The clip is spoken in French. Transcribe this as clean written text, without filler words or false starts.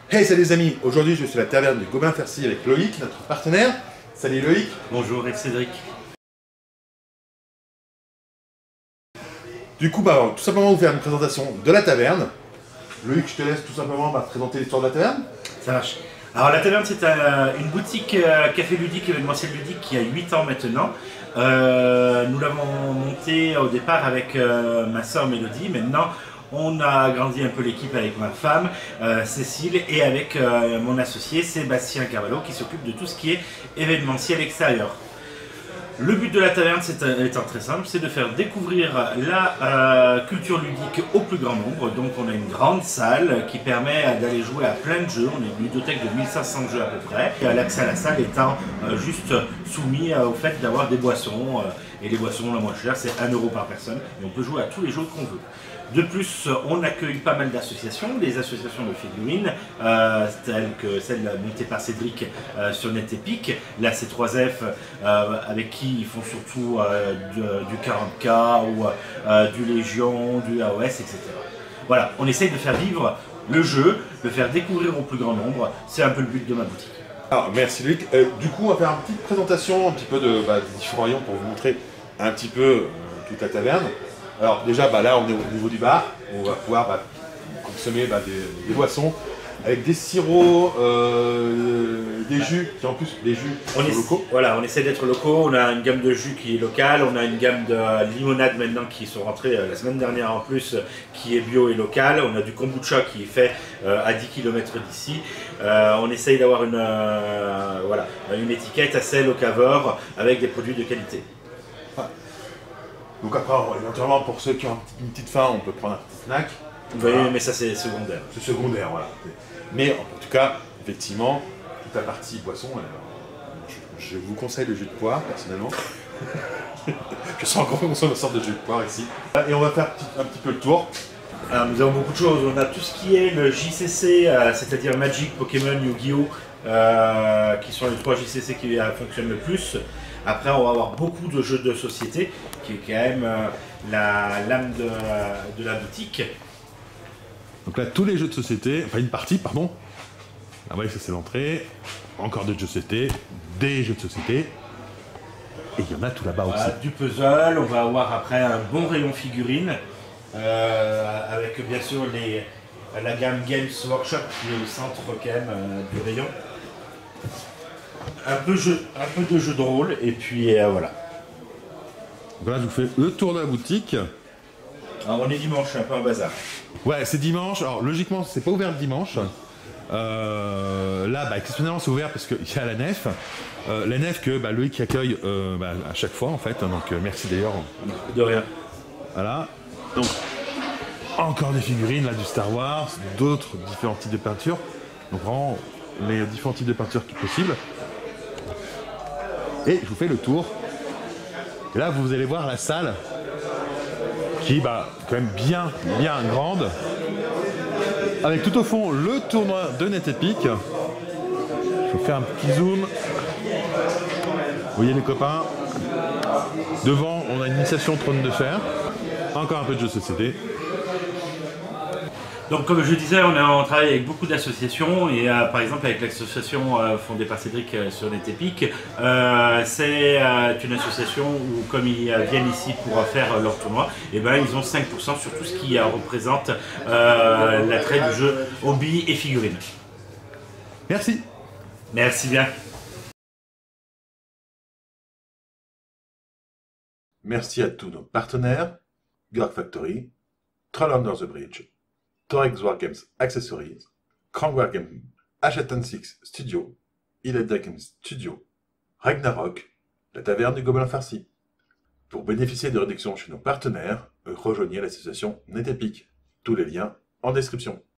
Hey, salut les amis, aujourd'hui je suis à la taverne du Gobelin-Farcy avec Loïc, notre partenaire. Salut Loïc. Bonjour, et Cédric. Du coup, tout simplement vous faire une présentation de la taverne. Loïc, je te laisse tout simplement présenter l'histoire de la taverne. Ça marche. Alors la taverne, c'est une boutique café ludique, événementiel ludique qui a 8 ans maintenant. Nous l'avons monté au départ avec ma soeur Mélodie. Maintenant, on a agrandi un peu l'équipe avec ma femme Cécile et avec mon associé Sébastien Carvalho qui s'occupe de tout ce qui est événementiel extérieur. Le but de la taverne étant très simple, c'est de faire découvrir la culture ludique au plus grand nombre. Donc on a une grande salle qui permet d'aller jouer à plein de jeux. On est une ludothèque de 1500 jeux à peu près. L'accès à la salle étant juste soumis au fait d'avoir des boissons. Et les boissons la moins chère, c'est 1 € par personne. Et on peut jouer à tous les jeux qu'on veut. De plus, on accueille pas mal d'associations, des associations de figurines, telles que celle montée par Cédric sur NetEpic, la C3F, avec qui ils font surtout du 40K ou du Légion, du AOS, etc. Voilà, on essaye de faire vivre le jeu, de faire découvrir au plus grand nombre, c'est un peu le but de ma boutique. Alors, merci Loïc. Du coup, on va faire une petite présentation un petit peu des différents rayons pour vous montrer un petit peu toute la taverne. Alors déjà, là on est au niveau du bar, on va pouvoir consommer des boissons avec des sirops, des jus, qui en plus des jus locaux. Voilà, on essaie d'être locaux, on a une gamme de jus qui est locale, on a une gamme de limonade maintenant qui sont rentrées la semaine dernière en plus, qui est bio et local, on a du kombucha qui est fait à 10 km d'ici. On essaye d'avoir une étiquette à sel au caveur avec des produits de qualité. Donc après, éventuellement, pour ceux qui ont une petite faim, on peut prendre un petit snack. Oui, mais ça c'est secondaire. C'est secondaire, voilà. Mais en tout cas, effectivement, toute la partie boisson, je vous conseille le jus de poire, personnellement. Je sens encore qu'on consomme une sorte de jus de poire ici. Et on va faire un petit peu le tour. Alors, nous avons beaucoup de choses. On a tout ce qui est le JCC, c'est-à-dire Magic, Pokémon, Yu-Gi-Oh! Qui sont les 3 JCC qui fonctionnent le plus. Après, on va avoir beaucoup de jeux de société, qui est quand même l'âme de la boutique. Donc là, tous les jeux de société, enfin une partie, pardon. Ah ouais, ça c'est l'entrée. Encore des jeux de société, des jeux de société. Et il y en a tout là-bas aussi. Du puzzle, on va avoir après un bon rayon figurines, avec bien sûr la gamme Games Workshop qui est au centre quand même du rayon. Un peu de jeux de rôle, et puis voilà. Voilà, je vous fais le tour de la boutique. Alors on est dimanche, c'est un peu un bazar. Ouais, c'est dimanche. Alors logiquement, c'est pas ouvert le dimanche. Là, exceptionnellement, c'est ouvert parce qu'il y a la nef. La nef que Loïc accueille à chaque fois en fait. Donc merci d'ailleurs. De rien. Voilà. Donc encore des figurines là du Star Wars, d'autres différents types de peintures. Donc vraiment les différents types de peintures qui sont possibles. Et je vous fais le tour. Et là, vous allez voir la salle qui est quand même bien grande. Avec tout au fond le tournoi de NetEpic. Je vous fais un petit zoom. Vous voyez les copains. Devant, on a une initiation trône de fer. Encore un peu de jeux de société. Donc comme je disais, on travaille avec beaucoup d'associations et par exemple avec l'association fondée par Cédric sur NetEpic, c'est une association où comme ils viennent ici pour faire leur tournoi, et ils ont 5% sur tout ce qui représente l'attrait du jeu hobby et figurines. Merci. Merci bien. Merci à tous nos partenaires, Gorg Factory, Troll Under the Bridge, Torex Wargames Accessories, Krang Wargames, H&Six Studio, Ileda Games Studio, Ragnarok, la taverne du Gobelin-Farcy. Pour bénéficier de réductions chez nos partenaires, rejoignez l'association NetEpic. Tous les liens en description.